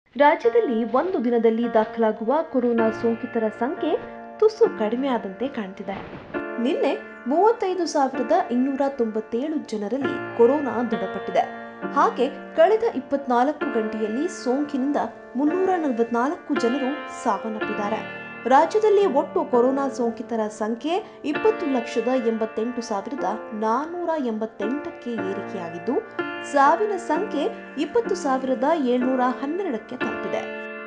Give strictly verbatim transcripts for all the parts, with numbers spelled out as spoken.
ರಾಜ್ಯದಲ್ಲಿ ಒಂದು ದಿನದಲ್ಲಿ ದಾಖಲಾಗುವ ಕೊರೋನಾ ಸೋಂಕಿತರ ಸಂಖ್ಯೆ ತುಸು ಕಡಿಮೆಯಾದಂತೆ ಕಾಣ್ತಿದೆ. ನಿನ್ನೆ ಮೂವತ್ತೈದು ಸಾವಿರದ ಇನ್ನೂರ ತೊಂಬತ್ತೇಳು ಜನರಲ್ಲಿ ಕೊರೋನಾ ದೃಢಪಟ್ಟಿದೆ. ಹಾಗೆ ಕಳೆದ ಇಪ್ಪತ್ನಾಲ್ಕು ಗಂಟೆಯಲ್ಲಿ ಸೋಂಕಿನಿಂದ ಮುನ್ನೂರ ನಲವತ್ನಾಲ್ಕು ಜನರು ಸಾವನ್ನಪ್ಪಿದ್ದಾರೆ. ರಾಜ್ಯದಲ್ಲಿ ಒಟ್ಟು ಕೊರೋನಾ ಸೋಂಕಿತರ ಸಂಖ್ಯೆ ಇಪ್ಪತ್ತು ಲಕ್ಷದ ಎಂಬತ್ತೆಂಟು ಸಾವಿರದ ನಾನ್ನೂರ ಎಂಬತ್ತೆಂಟಕ್ಕೆ ಏರಿಕೆಯಾಗಿದ್ದು, ಸಾವಿನ ಸಂಖ್ಯೆ ಇಪ್ಪತ್ತು ಸಾವಿರದ ಏಳ್ನೂರ ಹನ್ನೆರಡಕ್ಕೆ ತಲುಪಿದೆ.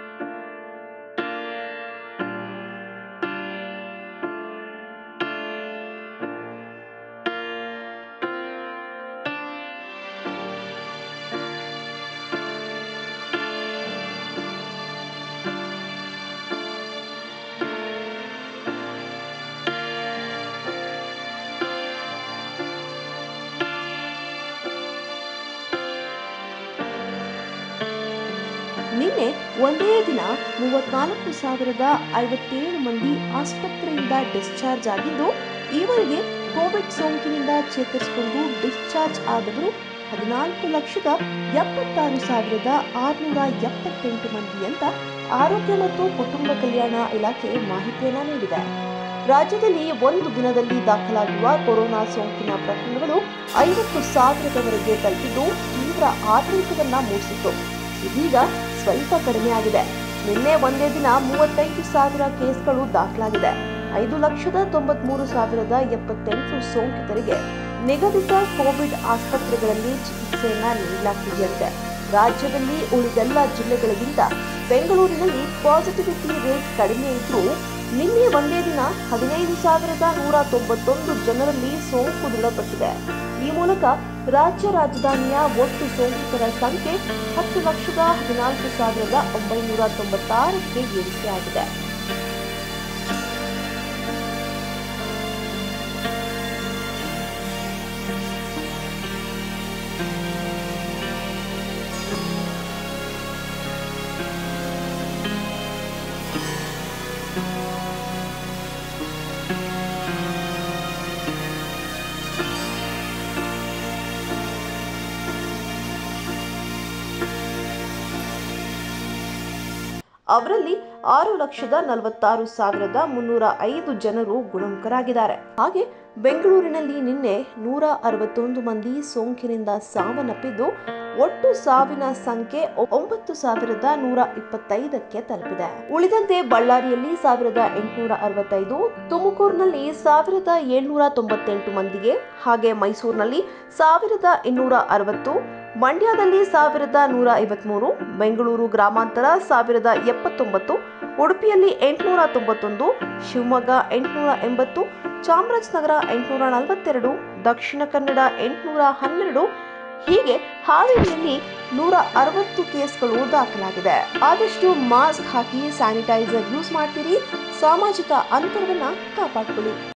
ನಿನ್ನೆ ಒಂದೇ ದಿನ ಮೂವತ್ನಾಲ್ಕು ಸಾವಿರದ ಐವತ್ತೇಳು ಮಂದಿ ಆಸ್ಪತ್ರೆಯಿಂದ ಡಿಸ್ಚಾರ್ಜ್ ಆಗಿದ್ದು, ಈವರೆಗೆ ಕೋವಿಡ್ ಸೋಂಕಿನಿಂದ ಚೇತರಿಸಿಕೊಂಡು ಡಿಸ್ಚಾರ್ಜ್ ಆದವರು ಹದಿನಾಲ್ಕು ಲಕ್ಷದ ಎಪ್ಪತ್ತಾರು ಸಾವಿರದ ಆರುನೂರ ಎಪ್ಪತ್ತೆಂಟು ಮಂದಿ ಅಂತ ಆರೋಗ್ಯ ಮತ್ತು ಕುಟುಂಬ ಕಲ್ಯಾಣ ಇಲಾಖೆ ಮಾಹಿತಿಯನ್ನ ನೀಡಿದೆ. ರಾಜ್ಯದಲ್ಲಿ ಒಂದು ದಿನದಲ್ಲಿ ದಾಖಲಾಗುವ ಕೊರೋನಾ ಸೋಂಕಿನ ಪ್ರಕರಣಗಳು ಐವತ್ತು ಸಾವಿರದವರೆಗೆ ತಲುಪಿದ್ದು ತೀವ್ರ ಆತಂಕವನ್ನ ಮೂಡಿಸಿತ್ತು. ಇದೀಗ ಸ್ವಲ್ಪ ಕಡಿಮೆಯಾಗಿದೆ. ನಿನ್ನೆ ಒಂದೇ ದಿನ ಮೂವತ್ತೈದು ಸಾವಿರ ಕೇಸ್ಗಳು ದಾಖಲಾಗಿದೆ. ಐದು ಲಕ್ಷದ ತೊಂಬತ್ಮೂರು ಸಾವಿರದ ಎಪ್ಪತ್ತೆಂಟು ಸೋಂಕಿತರಿಗೆ ನಿಗದಿತ ಕೋವಿಡ್ ಆಸ್ಪತ್ರೆಗಳಲ್ಲಿ ಚಿಕಿತ್ಸೆಯನ್ನ ನೀಡಲಾಗಿದೆಯಂತೆ. ರಾಜ್ಯದಲ್ಲಿ ಉಳಿದೆಲ್ಲ ಜಿಲ್ಲೆಗಳಿಗಿಂತ ಬೆಂಗಳೂರಿನಲ್ಲಿ ಪಾಸಿಟಿವಿಟಿ ರೇಟ್ ಕಡಿಮೆ ಇದ್ರೂ ನಿನ್ನೆ ಒಂದೇ ದಿನ ಹದಿನೈದು ಸಾವಿರದ ನೂರ ತೊಂಬತ್ತೊಂದು ಜನರಲ್ಲಿ ಸೋಂಕು ದೃಢಪಟ್ಟಿದೆ. ಈ ಮೂಲಕ ರಾಜ್ಯ ರಾಜಧಾನಿಯ ಒಟ್ಟು ಸೋಂಕಿತರ ಸಂಖ್ಯೆ ಹತ್ತು ಲಕ್ಷದ ಹದಿನಾಲ್ಕು ಸಾವಿರದ ಒಂಬೈನೂರ ತೊಂಬತ್ತಾರಕ್ಕೆ ಏರಿಕೆಯಾಗಿದೆ. ಅವರಲ್ಲಿ ಆರು ಲಕ್ಷದ ನಲವತ್ತಾರು ಸಾವಿರದ ಮುನ್ನೂರ ಐದು ಜನರು ಗುಣಮುಖರಾಗಿದ್ದಾರೆ. ಹಾಗೆ ಬೆಂಗಳೂರಿನಲ್ಲಿ ನಿನ್ನೆ ನೂರ ಅರವತ್ತೊಂದು ಮಂದಿ ಸೋಂಕಿನಿಂದ ಸಾವನ್ನಪ್ಪಿದ್ದು, ಒಟ್ಟು ಸಾವಿನ ಸಂಖ್ಯೆ ಒಂಬತ್ತು ಸಾವಿರದ ನೂರ ಇಪ್ಪತ್ತೈದಕ್ಕೆ ತಲುಪಿದೆ. ಉಳಿದಂತೆ ಬಳ್ಳಾರಿಯಲ್ಲಿ ಸಾವಿರದ ಎಂಟುನೂರ ಅರವತ್ತೈದು, ತುಮಕೂರಿನಲ್ಲಿ ಸಾವಿರದ ಏಳ್ನೂರ ತೊಂಬತ್ತೆಂಟು ಮಂದಿಗೆ, ಹಾಗೆ ಮೈಸೂರಿನಲ್ಲಿ ಸಾವಿರದ ಇನ್ನೂರ ಅರವತ್ತು, ಮಂಡ್ಯದಲ್ಲಿ ಸಾವಿರದ ನೂರ ಐವತ್ಮೂರು, ಬೆಂಗಳೂರು ಗ್ರಾಮಾಂತರ ಸಾವಿರದ ಎಪ್ಪತ್ತೊಂಬತ್ತು, ಉಡುಪಿಯಲ್ಲಿ ಎಂಟುನೂರ ತೊಂಬತ್ತೊಂದು, ಶಿವಮೊಗ್ಗ ಎಂಟುನೂರ ಎಂಬತ್ತು, ಚಾಮರಾಜನಗರ ಎಂಟುನೂರ ನಲವತ್ತೆರಡು, ದಕ್ಷಿಣ ಕನ್ನಡ ಎಂಟುನೂರ ಹನ್ನೆರಡು, ಹೀಗೆ ಹಾವೇರಿಯಲ್ಲಿ ನೂರ ಅರವತ್ತು ಕೇಸ್ಗಳು ದಾಖಲಾಗಿದೆ. ಆದಷ್ಟು ಮಾಸ್ಕ್ ಹಾಕಿ, ಸ್ಯಾನಿಟೈಸರ್ ಯೂಸ್ ಮಾಡ್ತೀರಿ, ಸಾಮಾಜಿಕ ಅಂತರವನ್ನ ಕಾಪಾಡಿಕೊಳ್ಳಿ.